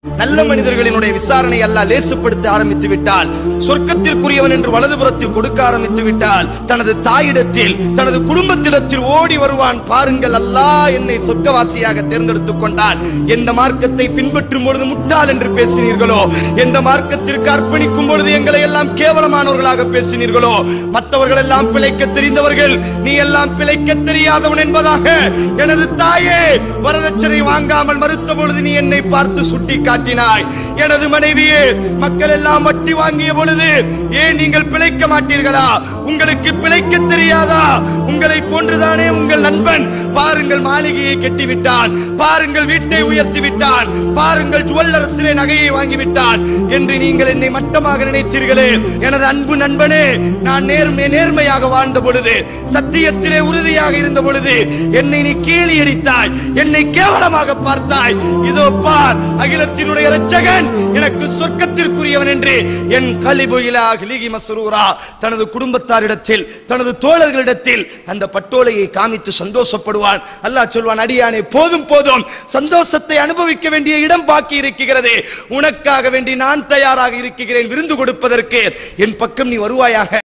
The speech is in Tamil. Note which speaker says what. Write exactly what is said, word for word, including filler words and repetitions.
Speaker 1: நல்ல மனிதர்களினுடைய விசாரணை அல்லாஹ் லேசுப்படுத்த ஆரம்பித்து விட்டால், சொர்க்கத்திற்குரியவன் என்று வலதுபுறத்தில் கொடுக்க ஆரம்பித்து விட்டால், தனது தாயிடத்தில் தனது குடும்பத்திடத்தில் ஓடி வருவான். பாருங்கள், அல்லாஹ் என்னை சொர்க்கவாசியாக தேர்ந்தெடுத்துக் கொண்டால், எந்த மார்க்கத்தை பின்பற்றும் பொழுது முட்டாள் என்று பேசினீர்களோ, எந்த மார்க்கத்திற்கு அர்ப்பணிக்கும் பொழுது எங்களை எல்லாம் கேவலமானவர்களாக பேசினீர்களோ, மற்றவர்கள் எல்லாம் பிழைக்க தெரிந்தவர்கள், நீ எல்லாம் பிழைக்க தெரியாதவன் என்பதாக எனது தாயே வரதட்சணை வாங்காமல் மறுத்த பொழுது நீ என்னை பார்த்து சுட்டி காட்டினாய். எனது மனைவியே, மக்கள் எல்லாம் வட்டி வாங்கிய பொழுது ஏன் நீங்கள் பிழைக்க மாட்டீர்களா? உங்களுக்கு பிழைக்க தெரியாதா? உங்களை போன்றுதானே உங்கள் நண்பன். பாருங்கள், மாளிகையை கட்டிவிட்டான், பாருங்கள் வீட்டை உயர்த்தி விட்டான், பாருங்கள் ஜுவல்லரசிலே நகையை வாங்கிவிட்டான் என்று நீங்கள் என்னை மட்டமாக நினைத்தீர்களே. எனது அன்பு நண்பனே, நான் நேர்மை நேர்மையாக வாழ்ந்த பொழுது, சத்தியத்திலே உறுதியாக இருந்த பொழுது என்னை நீ கேலி அடித்தாய், என்னை கேவலமாக பார்த்தாய். இதோ பார், அகிலத்தினுடைய இரட்சகன் எனக்கு சொர்க்கத்திற்குரியவன் என்று என் கலிபு இலா அஹ்லிஹி மஸ்ரூரா தனது குடும்பத்தாரிடத்தில் தனது தோழர்களிடத்தில் அந்த பட்டோலையை காமித்து சந்தோஷப்படுவான். அல்லாஹ் சொல்வான், அடியானே போதும் போதும், சந்தோஷத்தை அனுபவிக்க வேண்டிய இடம் பாக்கி இருக்கிறது. உனக்காக வேண்டி நான் தயாராக இருக்கிறேன் விருந்து கொடுப்பதற்கு. என் பக்கம் நீ வருவாயாக.